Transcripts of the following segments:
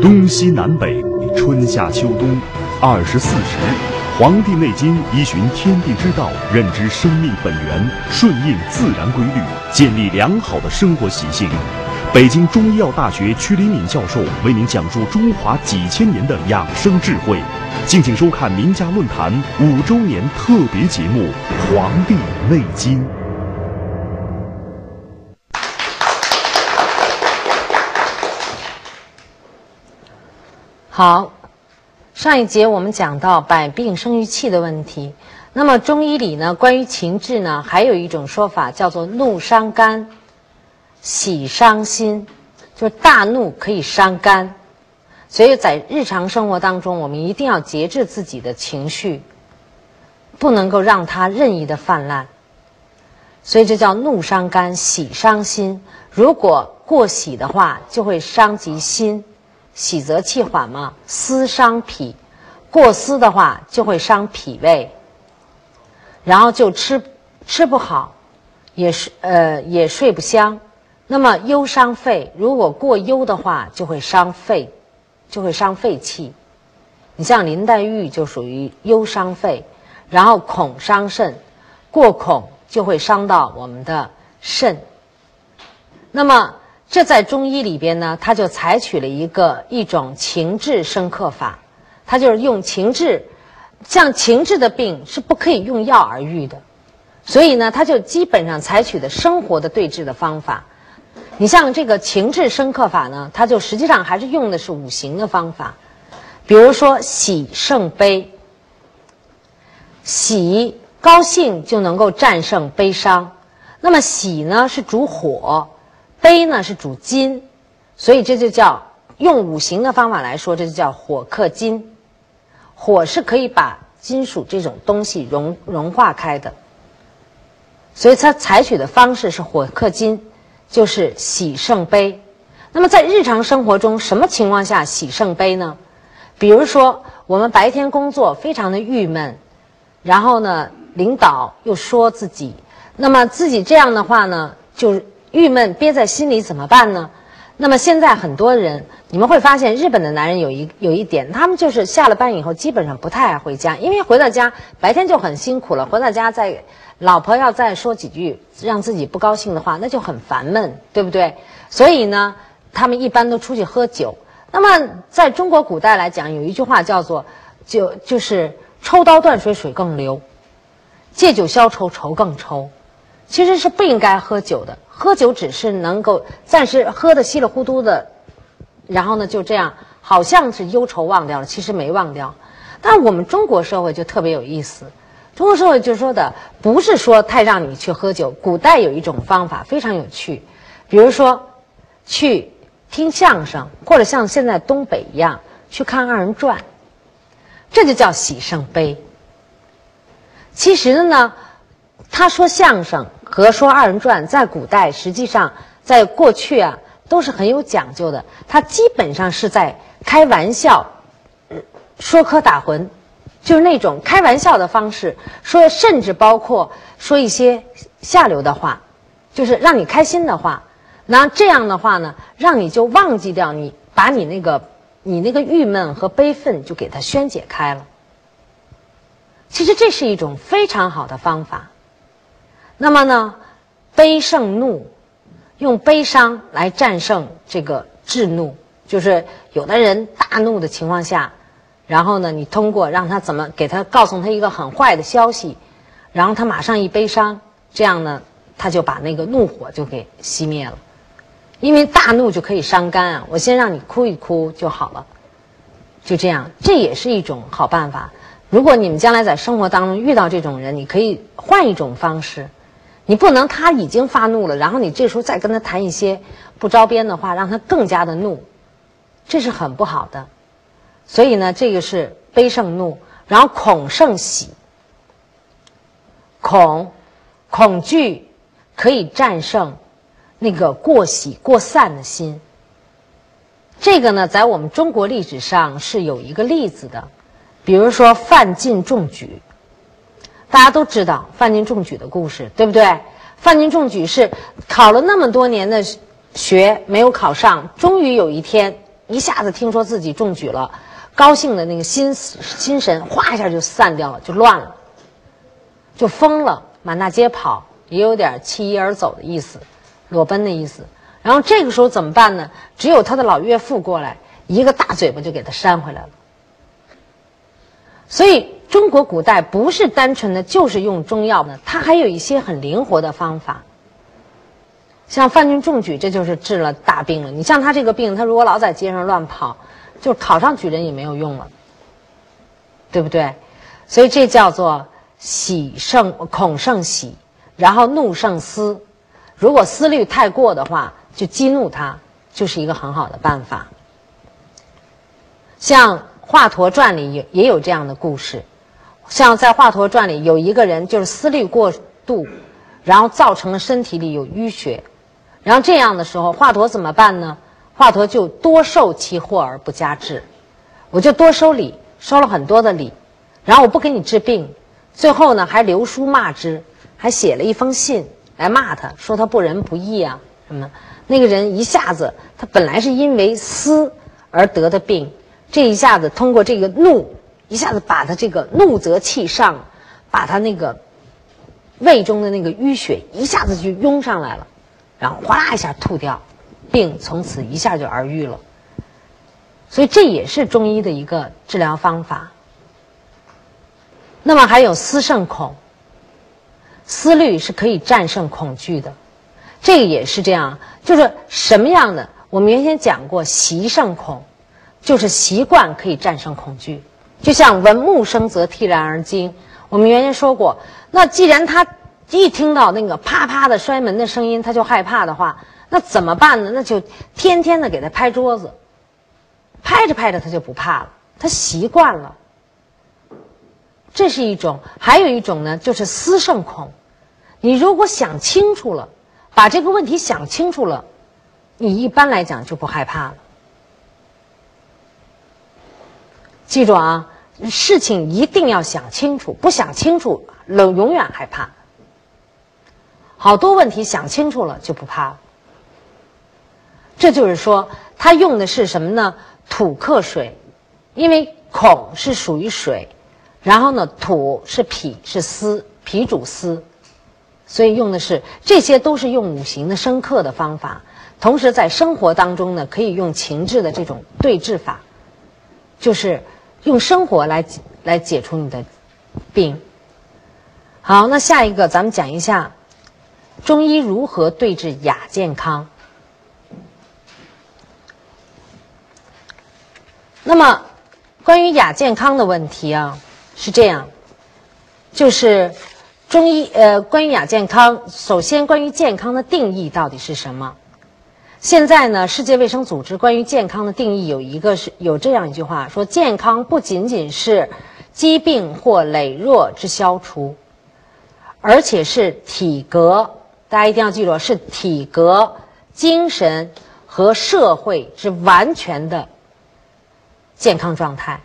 东西南北，春夏秋冬，24时，《黄帝内经》依循天地之道，认知生命本源，顺应自然规律，建立良好的生活习性。北京中医药大学曲黎敏教授为您讲述中华几千年的养生智慧。敬请收看名家论坛5周年特别节目《黄帝内经》。 好，上一节我们讲到百病生于气的问题。那么中医里呢，关于情志呢，还有一种说法叫做怒伤肝，喜伤心，就是大怒可以伤肝。所以在日常生活当中，我们一定要节制自己的情绪，不能够让它任意的泛滥。所以这叫怒伤肝，喜伤心。如果过喜的话，就会伤及心。喜则气缓嘛，思伤脾，过思的话就会伤脾胃，然后就吃不好，也睡不香。那么忧伤肺，如果过忧的话，就会伤肺，就会伤肺气。你像林黛玉就属于忧伤肺，然后恐伤肾，过恐就会伤到我们的肾。那么这在中医里边呢，他就采取了一种情志生克法，他就是用情志，像情志的病是不可以用药而愈的，所以呢，他就基本上采取的生活的对治的方法。你像这个情志生克法呢，它就实际上还是用的是五行的方法，比如说喜胜悲，喜高兴就能够战胜悲伤，那么喜呢是主火。悲呢是主金，所以这就叫用五行的方法来说，这就叫火克金。火是可以把金属这种东西融化开的，所以它采取的方式是火克金，就是喜胜悲。那么在日常生活中，什么情况下喜胜悲呢？比如说我们白天工作非常的郁闷，然后呢领导又说自己，那么自己这样的话呢，就是郁闷憋在心里怎么办呢？那么现在很多人，你们会发现日本的男人有一点，他们就是下了班以后基本上不太爱回家，因为回到家白天就很辛苦了，回到家老婆要再说几句让自己不高兴的话，那就很烦闷，对不对？所以呢，他们一般都出去喝酒。那么在中国古代来讲，有一句话叫做就是抽刀断水，水更流；借酒消愁，愁更愁。其实是不应该喝酒的，喝酒只是能够暂时喝得稀里糊涂的，然后呢就这样好像是忧愁忘掉了，其实没忘掉。但我们中国社会就特别有意思，中国社会就说的不是说太让你去喝酒，古代有一种方法非常有趣，比如说去听相声，或者像现在东北一样去看二人转，这就叫喜胜悲。其实呢，他说相声和说二人转在古代实际上在过去啊都是很有讲究的，他基本上是在开玩笑，说科打诨，就是那种开玩笑的方式说，甚至包括说一些下流的话，就是让你开心的话，那这样的话呢，让你就忘记掉把你那个郁闷和悲愤就给它宣解开了。其实这是一种非常好的方法。那么呢，悲胜怒，用悲伤来战胜这个智怒，就是有的人大怒的情况下，然后呢，你通过让他给他告诉他一个很坏的消息，然后他马上一悲伤，这样呢，他就把那个怒火就给熄灭了。因为大怒就可以伤肝啊，我先让你哭一哭就好了，就这样，这也是一种好办法。如果你们将来在生活当中遇到这种人，你可以换一种方式。你不能他已经发怒了，然后你这时候再跟他谈一些不着边的话，让他更加的怒，这是很不好的。所以呢，这个是悲胜怒，然后恐胜喜。恐惧可以战胜那个过喜过散的心。这个呢，在我们中国历史上是有一个例子的，比如说范进中举。大家都知道范进中举的故事，对不对？范进中举是考了那么多年的学没有考上，终于有一天一下子听说自己中举了，高兴的那个心神哗一下就散掉了，就乱了，就疯了，满大街跑，也有点弃衣而走的意思，裸奔的意思。然后这个时候怎么办呢？只有他的老岳父过来，一个大嘴巴就给他扇回来了。所以中国古代不是单纯的就是用中药呢，它还有一些很灵活的方法。像范进中举，这就是治了大病了。你像他这个病，他如果老在街上乱跑，就是考上举人也没有用了，对不对？所以这叫做恐胜喜，然后怒胜思。如果思虑太过的话，就激怒他，就是一个很好的办法。像《华佗传》里也有这样的故事，像在《华佗传》里有一个人就是思虑过度，然后造成了身体里有淤血，然后这样的时候华佗怎么办呢？华佗就多受其祸而不加治，我就多收礼，收了很多的礼，然后我不给你治病，最后呢还留书骂之，还写了一封信来骂他，说他不仁不义啊什么。那个人一下子，他本来是因为思而得的病，这一下子通过这个怒，一下子把他这个怒则气上，把他那个胃中的那个淤血一下子就涌上来了，然后哗啦一下吐掉，病从此一下就而愈了。所以这也是中医的一个治疗方法。那么还有思胜恐，思虑是可以战胜恐惧的，这个也是这样。就是什么样的？我们原先讲过，习胜恐，就是习惯可以战胜恐惧。就像闻木声则惕然而惊，我们原先说过，那既然他一听到那个啪啪的摔门的声音他就害怕的话，那怎么办呢？那就天天的给他拍桌子，拍着拍着他就不怕了，他习惯了。这是一种。还有一种呢，就是思胜恐。你如果想清楚了，把这个问题想清楚了，你一般来讲就不害怕了。记住啊，事情一定要想清楚，不想清楚永远害怕。好多问题想清楚了就不怕了。这就是说他用的是什么呢？土克水，因为恐是属于水，然后呢土是脾，是思，脾主思，所以用的是这些都是用五行的生克的方法。同时在生活当中呢，可以用情志的这种对治法，就是用生活来解除你的病。好，那下一个咱们讲一下中医如何对治亚健康。那么关于亚健康的问题啊，是这样，就是中医关于亚健康，首先关于健康的定义到底是什么？现在呢，世界卫生组织关于健康的定义有这样一句话，说健康不仅仅是疾病或羸弱之消除，而且是体格，大家一定要记住，是体格、精神和社会之完全的健康状态。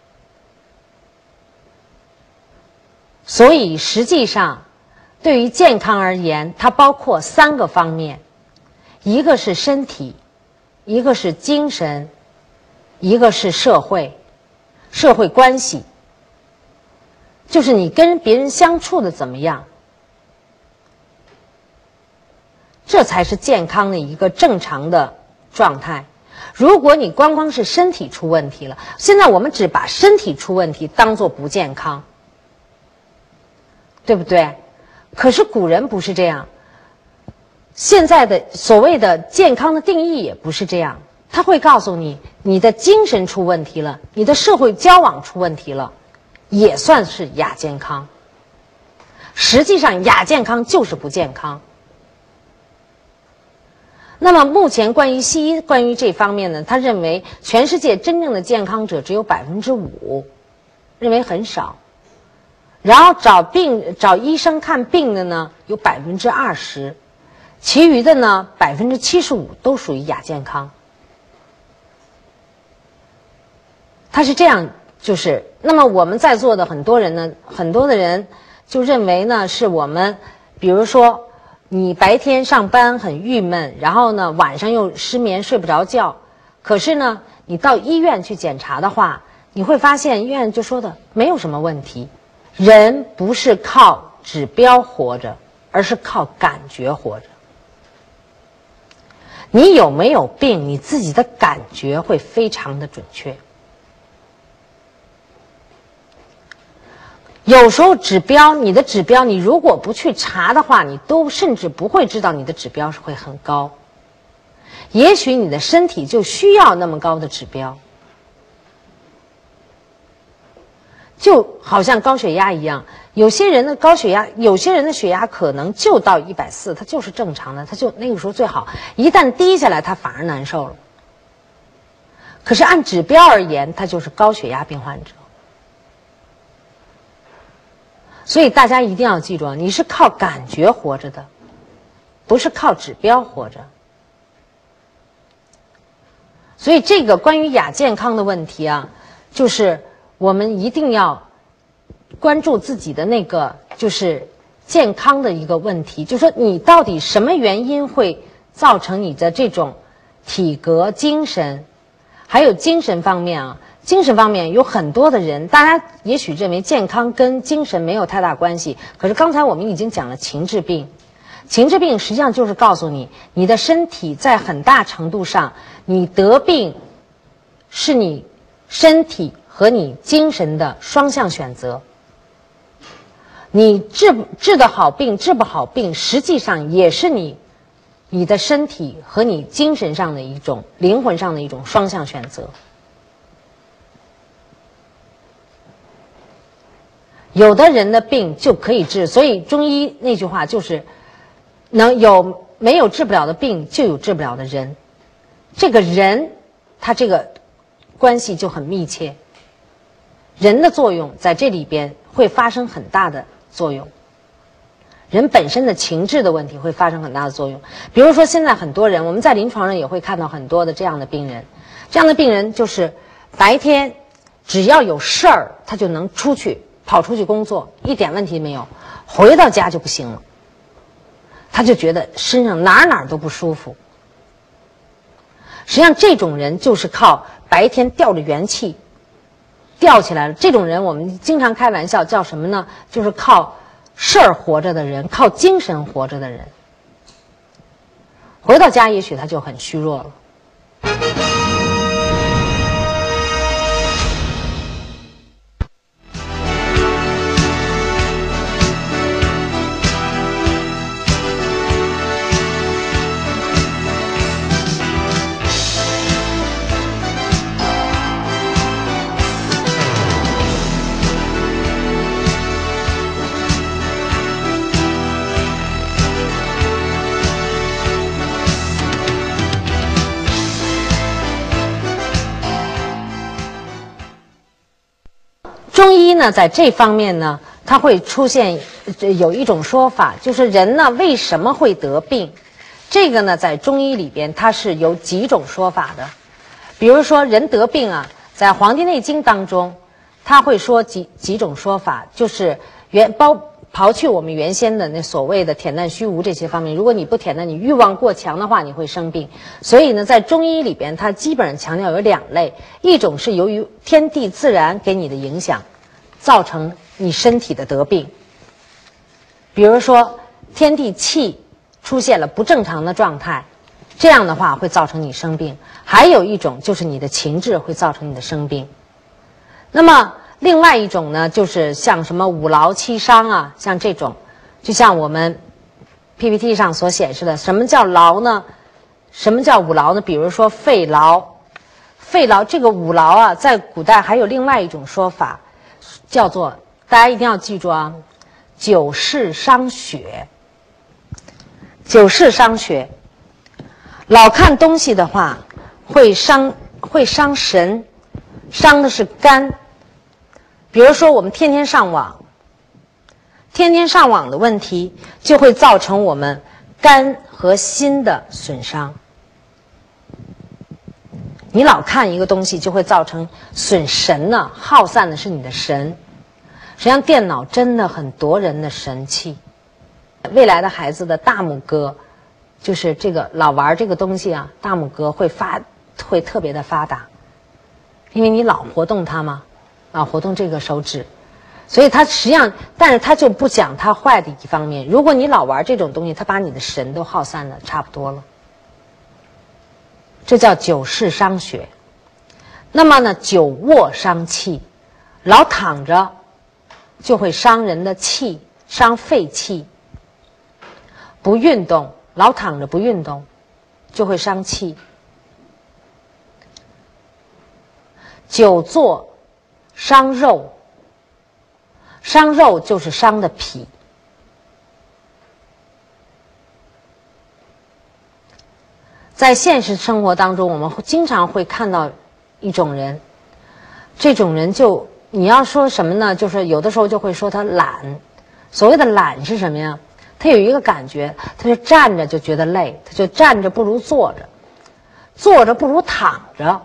所以实际上对于健康而言，它包括3个方面，一个是身体，一个是精神，一个是社会关系，就是你跟别人相处的怎么样，这才是健康的一个正常的状态。如果你光光是身体出问题了，现在我们只把身体出问题当作不健康，对不对？可是古人不是这样，现在的所谓的健康的定义也不是这样，他会告诉你，你的精神出问题了，你的社会交往出问题了，也算是亚健康。实际上亚健康就是不健康。那么目前西医关于这方面呢，他认为全世界真正的健康者只有5%，认为很少。然后找医生看病的呢有20%，其余的呢75%都属于亚健康。他是这样，就是那么我们在座的很多的人就认为呢，是我们比如说你白天上班很郁闷，然后呢晚上又失眠睡不着觉， 可是呢，你到医院去检查的话，你会发现医院就说的没有什么问题。人不是靠指标活着，而是靠感觉活着。你有没有病，你自己的感觉会非常的准确。有时候指标，你的指标，你如果不去查的话，你都甚至不会知道你的指标是会很高。也许你的身体就需要那么高的指标，就好像高血压一样，有些人的高血压，有些人的血压可能就到140，他就是正常的，他就那个时候最好。一旦低下来，他反而难受了。可是按指标而言，他就是高血压病患者。所以大家一定要记住啊，你是靠感觉活着的，不是靠指标活着。所以这个关于亚健康的问题啊，就是我们一定要关注自己的那个就是健康的一个问题，就是说你到底什么原因会造成你的这种体格、精神，还有精神方面啊。精神方面有很多的人，大家也许认为健康跟精神没有太大关系，可是刚才我们已经讲了情志病。情志病实际上就是告诉你，你的身体在很大程度上，你得病是你身体和你精神的双向选择。你治得好病，治不好病，实际上也是你的身体和你精神上的一种、灵魂上的一种双向选择。有的人的病就可以治，所以中医那句话就是没有治不了的病，就有治不了的人。这个人他这个关系就很密切，人的作用在这里边会发生很大的作用，人本身的情志的问题会发生很大的作用。比如说现在很多人，我们在临床上也会看到很多的这样的病人，这样的病人就是白天只要有事儿他就能跑出去工作，一点问题没有，回到家就不行了，他就觉得身上哪儿都不舒服。实际上这种人就是靠白天吊着元气吊起来了，这种人我们经常开玩笑叫什么呢？就是靠事儿活着的人，靠精神活着的人，回到家也许他就很虚弱了。中医呢，在这方面呢，它会出现有一种说法，就是人呢为什么会得病？这个呢，在中医里边它是有几种说法的。比如说人得病啊，在《黄帝内经》当中，他会说几种说法，就是刨去我们原先的那所谓的恬淡虚无这些方面，如果你不恬淡，你欲望过强的话，你会生病。所以呢，在中医里边，它基本上强调有2类，一种是由于天地自然给你的影响，造成你身体的得病。比如说天地气出现了不正常的状态，这样的话会造成你生病。还有一种就是你的情志会造成你的生病。那么另外一种呢，就是像什么五劳七伤啊，像这种，就像我们 PPT 上所显示的，什么叫劳呢？什么叫五劳呢？比如说肺劳，这个五劳啊，在古代还有另外一种说法，叫做，大家一定要记住啊，久视伤血。久视伤血，老看东西的话，会伤神，伤的是肝。比如说我们天天上网的问题，就会造成我们肝和心的损伤。你老看一个东西，就会造成损神呢，耗散的是你的神。实际上电脑真的很夺人的神气。未来的孩子的大拇哥，就是这个老玩这个东西啊，大拇哥会发会特别的发达，因为你老活动它嘛，老活动这个手指，所以它实际上，但是它就不讲它坏的一方面。如果你老玩这种东西，它把你的神都耗散的差不多了。这叫久视伤血。那么呢，久卧伤气，老躺着就会伤人的气，伤肺气。不运动，老躺着不运动，就会伤气。久坐伤肉，伤肉就是伤的脾。在现实生活当中，我们经常会看到一种人，这种人就你要说什么呢？就是有的时候就会说他懒。所谓的懒是什么呀？他有一个感觉，他就站着就觉得累，他就站着不如坐着，坐着不如躺着。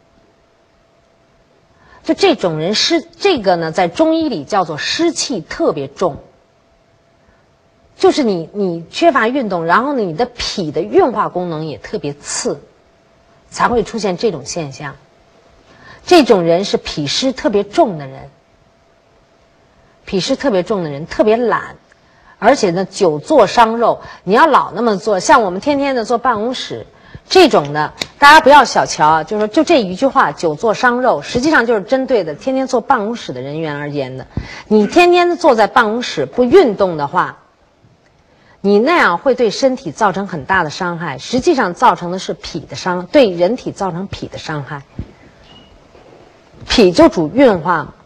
就这种人这个呢，在中医里叫做湿气特别重。就是你缺乏运动，然后呢，你的脾的运化功能也特别次，才会出现这种现象。这种人是脾湿特别重的人，脾湿特别重的人特别懒，而且呢，久坐伤肉。你要老那么做，像我们天天的坐办公室这种的，大家不要小瞧啊，就是说就这一句话，久坐伤肉，实际上就是针对的天天坐办公室的人员而言的。你天天的坐在办公室不运动的话，你那样会对身体造成很大的伤害，实际上造成的是脾的伤，对人体造成脾的伤害。脾就主运化嘛，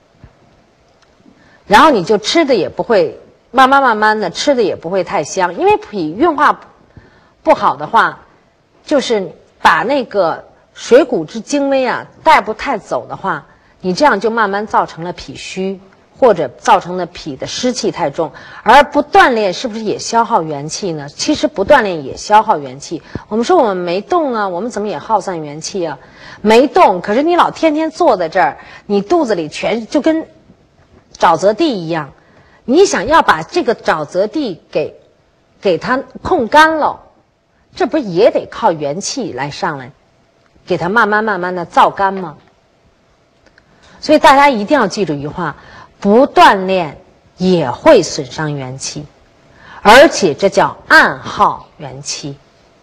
然后你就吃的也不会，慢慢的吃的也不会太香，因为脾运化不好的话，就是把那个水谷之精微啊带不太走的话，你这样就慢慢造成了脾虚。或者造成的脾的湿气太重，而不锻炼是不是也消耗元气呢？其实不锻炼也消耗元气。我们说我们没动啊，我们怎么也耗散元气啊？没动，可是你老天天坐在这儿，你肚子里全就跟沼泽地一样。你想要把这个沼泽地给它控干了，这不是也得靠元气来上来，给它慢慢的燥干吗？所以大家一定要记住一句话。不锻炼也会损伤元气，而且这叫暗耗元气。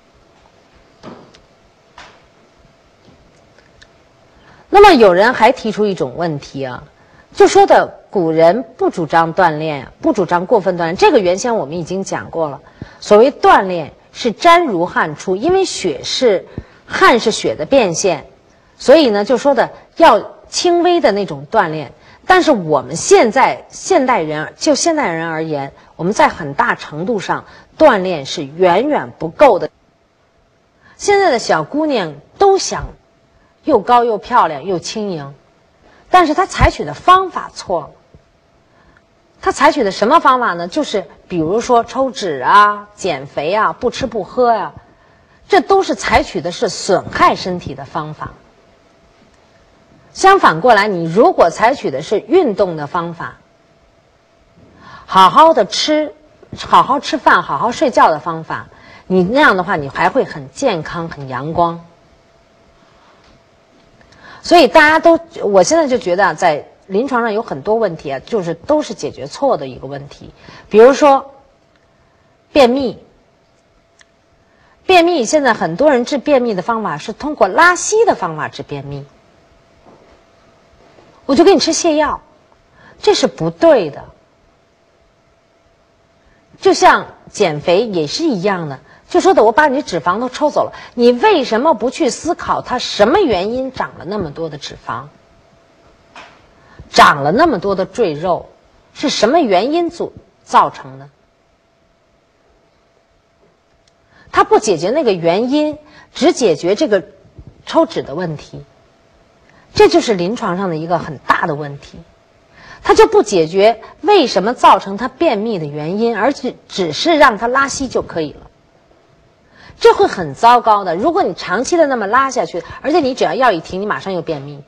那么有人还提出一种问题啊，就说的古人不主张锻炼，不主张过分锻炼。这个原先我们已经讲过了。所谓锻炼是沾如汗出，因为汗是血的变现，所以呢就说的要轻微的那种锻炼。但是我们现代人而言，我们在很大程度上锻炼是远远不够的。现在的小姑娘都想又高又漂亮又轻盈，但是她采取的方法错了。她采取的什么方法呢？就是比如说抽脂啊、减肥啊、不吃不喝呀，这都是采取的是损害身体的方法。相反过来，你如果采取的是运动的方法，好好吃饭，好好睡觉的方法，你那样的话，你还会很健康、很阳光。所以我现在就觉得在临床上有很多问题啊，就是都是解决错的一个问题。比如说便秘，现在很多人治便秘的方法是通过拉稀的方法治便秘。我就给你吃泻药，这是不对的。就像减肥也是一样的，就说的我把你脂肪都抽走了，你为什么不去思考它什么原因长了那么多的脂肪，长了那么多的赘肉，是什么原因造成的？它不解决那个原因，只解决这个抽脂的问题。这就是临床上的一个很大的问题，它就不解决为什么造成他便秘的原因，而且只是让他拉稀就可以了。这会很糟糕的。如果你长期的那么拉下去，而且你只要药一停，你马上又便秘，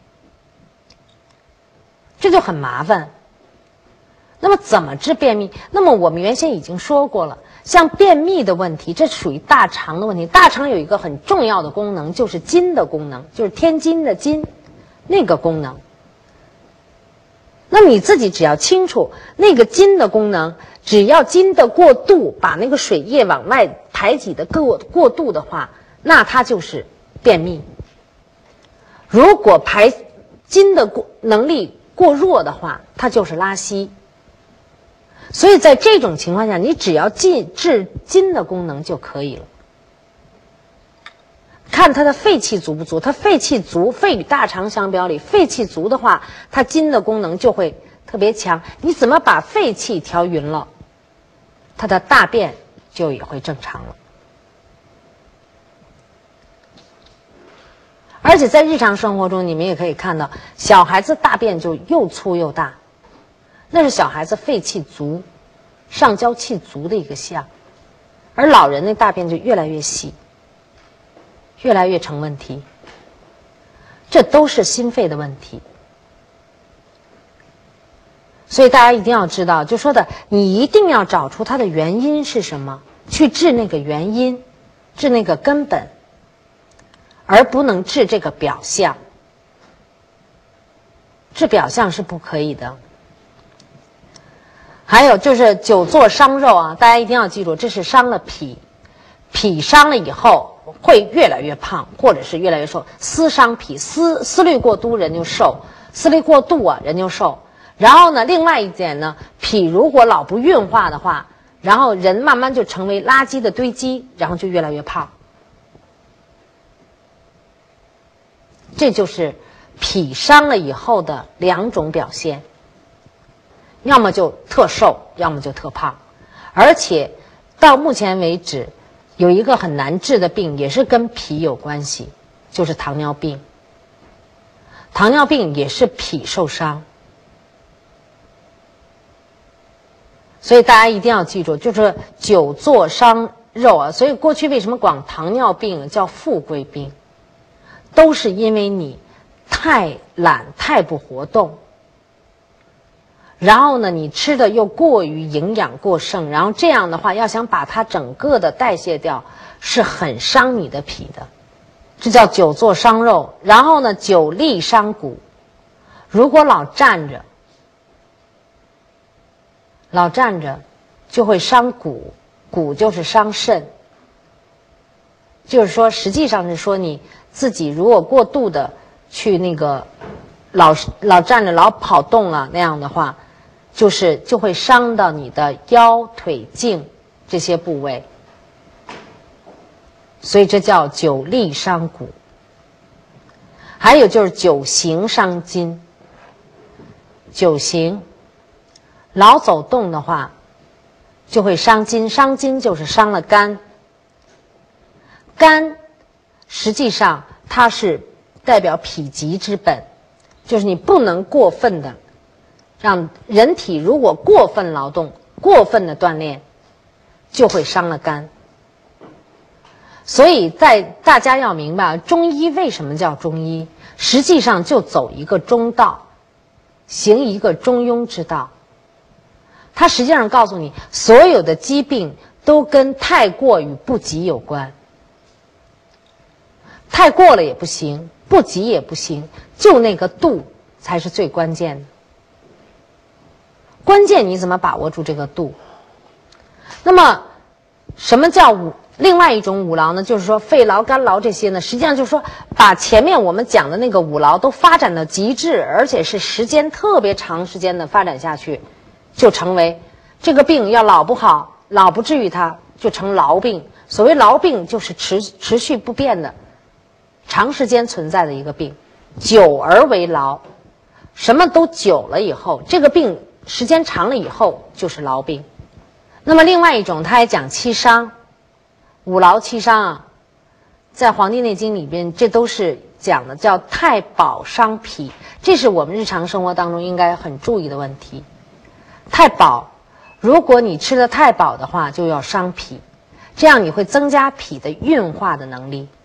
这就很麻烦。那么怎么治便秘？那么我们原先已经说过了， 像便秘的问题，这属于大肠的问题。大肠有一个很重要的功能，就是津的功能，就是天津的津那个功能。那你自己只要清楚那个津的功能，只要津的过度，把那个水液往外排挤的过度的话，那它就是便秘。如果排津的能力过弱的话，它就是拉稀。所以在这种情况下，你只要治津的功能就可以了。看它的肺气足不足，它肺气足，肺与大肠相表里，肺气足的话，它津的功能就会特别强。你怎么把肺气调匀了，它的大便就也会正常了。而且在日常生活中，你们也可以看到，小孩子大便就又粗又大，那是小孩子肺气足、上焦气足的一个象，而老人的大便就越来越细，越来越成问题。这都是心肺的问题。所以大家一定要知道，就说的你一定要找出它的原因是什么，去治那个原因，治那个根本，而不能治这个表象。治表象是不可以的。还有就是久坐伤肉啊，大家一定要记住，这是伤了脾，脾伤了以后会越来越胖，或者是越来越瘦。思伤脾，思虑过度人就瘦，思虑过度啊人就瘦。然后呢，另外一点呢，脾如果老不运化的话，然后人慢慢就成为垃圾的堆积，然后就越来越胖。这就是脾伤了以后的两种表现，要么就特瘦，要么就特胖。而且到目前为止，有一个很难治的病，也是跟脾有关系，就是糖尿病。糖尿病也是脾受伤。所以大家一定要记住，就是久坐伤肉啊。所以过去为什么管糖尿病叫富贵病，都是因为你太懒、太不活动，然后呢，你吃的又过于营养过剩，然后这样的话，要想把它整个的代谢掉，是很伤你的脾的。这叫久坐伤肉。然后呢，久立伤骨。如果老站着，就会伤骨，骨就是伤肾。就是说，实际上是说你自己如果过度的去那个老站着、老跑动啊那样的话，就会伤到你的腰、腿、颈这些部位。所以这叫久立伤骨。还有就是久行伤筋。久行老走动的话，就会伤筋。伤筋就是伤了肝。肝实际上它是代表脾疾之本，就是你不能过分的让人体，如果过分劳动、过分的锻炼，就会伤了肝。所以大家要明白，中医为什么叫中医，实际上就走一个中道，行一个中庸之道。它实际上告诉你，所有的疾病都跟太过与不及有关。太过了也不行，不及也不行，就那个度才是最关键的。关键你怎么把握住这个度？那么，什么叫另外一种五劳呢？就是说肺劳、肝劳这些呢，实际上就是说把前面我们讲的那个五劳都发展到极致，而且是时间特别长时间的发展下去，就成为这个病要老不好、老不治愈它，就成痨病。所谓痨病，就是持续不变的、长时间存在的一个病，久而为痨。什么都久了以后，这个病时间长了以后就是痨病。那么另外一种，他还讲七伤。五劳七伤啊，在《黄帝内经》里边，这都是讲的，叫太饱伤脾。这是我们日常生活当中应该很注意的问题。太饱，如果你吃的太饱的话，就要伤脾，这样你会增加脾的运化的能力，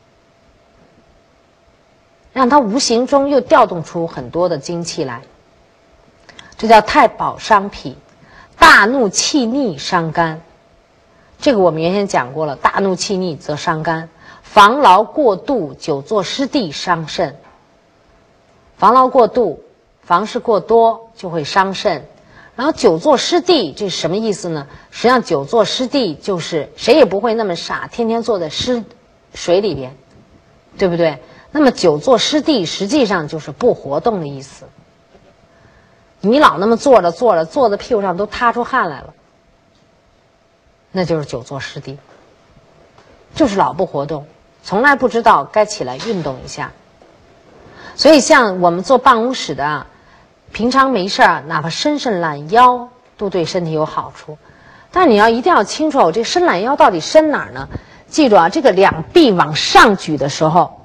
让它无形中又调动出很多的精气来。这叫太饱伤脾。大怒气逆伤肝。 这个我们原先讲过了，大怒气逆则伤肝，防劳过度，久坐湿地伤肾。防劳过度，房事过多就会伤肾。然后久坐湿地，这是什么意思呢？实际上久坐湿地就是谁也不会那么傻，天天坐在湿水里边，对不对？那么久坐湿地实际上就是不活动的意思。你老那么坐着坐在屁股上都塌出汗来了，那就是久坐湿地，就是老不活动，从来不知道该起来运动一下。所以像我们做办公室的啊，平常没事儿，哪怕伸伸懒腰都对身体有好处。但是你一定要清楚，这伸懒腰到底伸哪儿呢？记住啊，这个两臂往上举的时候，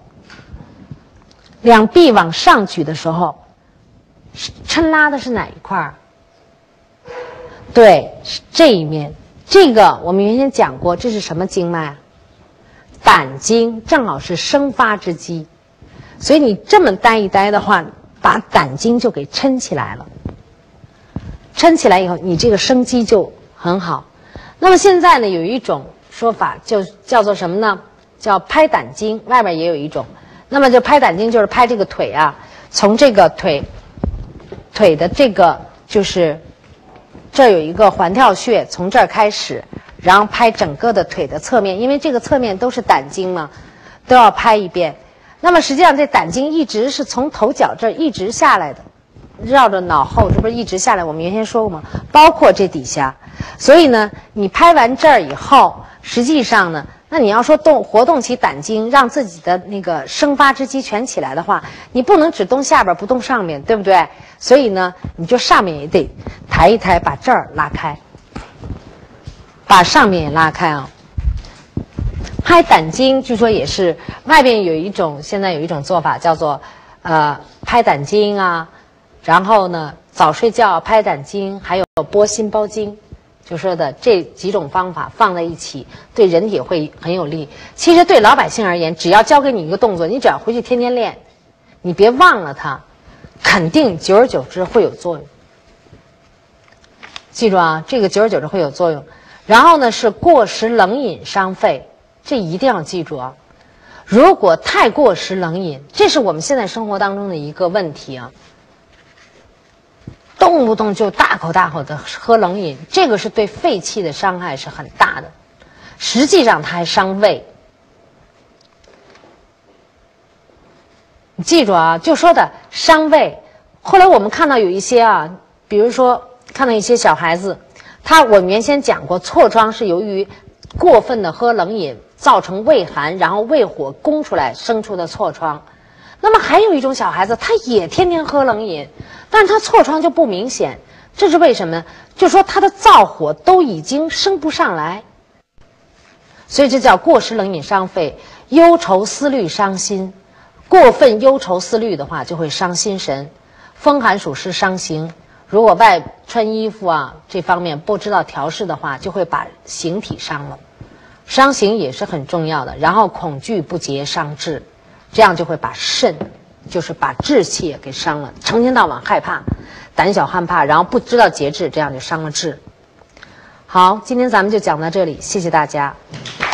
抻拉的是哪一块儿？对，是这一面。这个我们原先讲过，这是什么经脉？胆经，正好是生发之机。所以你这么待一待的话，把胆经就给抻起来了。抻起来以后，你这个生机就很好。那么现在呢，有一种说法就叫做什么呢？叫拍胆经，外面也有一种。那么就拍胆经，就是拍这个腿啊，从这个腿的这个就是这儿有一个环跳穴，从这儿开始，然后拍整个的腿的侧面，因为这个侧面都是胆经嘛，都要拍一遍。那么实际上这胆经一直是从头脚这儿一直下来的，绕着脑后，这不是一直下来？我们原先说过吗？包括这底下。所以呢，你拍完这儿以后，实际上呢，那你要说活动起胆经，让自己的那个生发之机全起来的话，你不能只动下边不动上面，对不对？所以呢，你就上面也得抬一抬，把这儿拉开，把上面也拉开啊。拍胆经据说也是外边现在有一种做法叫做拍胆经啊，然后呢早睡觉拍胆经，还有拨心包经，就说的这几种方法放在一起，对人体会很有利。其实对老百姓而言，只要教给你一个动作，你只要回去天天练，你别忘了它，肯定久而久之会有作用。记住啊，这个久而久之会有作用。然后呢是过食冷饮伤肺，这一定要记住啊！如果太过食冷饮，这是我们现在生活当中的一个问题啊，动不动就大口大口的喝冷饮，这个是对肺气的伤害是很大的，实际上它还伤胃。你记住啊，就说的伤胃。后来我们看到有一些啊，比如说看到一些小孩子，我们原先讲过，痤疮是由于过分的喝冷饮造成胃寒，然后胃火攻出来生出的痤疮。那么还有一种小孩子，他也天天喝冷饮，但是他痤疮就不明显，这是为什么呢？就说他的燥火都已经升不上来，所以这叫过食冷饮伤肺。忧愁思虑伤心，过分忧愁思虑的话就会伤心神。风寒暑湿伤形，如果外穿衣服啊这方面不知道调试的话，就会把形体伤了。伤形也是很重要的。然后恐惧不节伤志，这样就会把肾，就是把志气也给伤了。成天到晚害怕，胆小害怕，然后不知道节制，这样就伤了志。好，今天咱们就讲到这里，谢谢大家。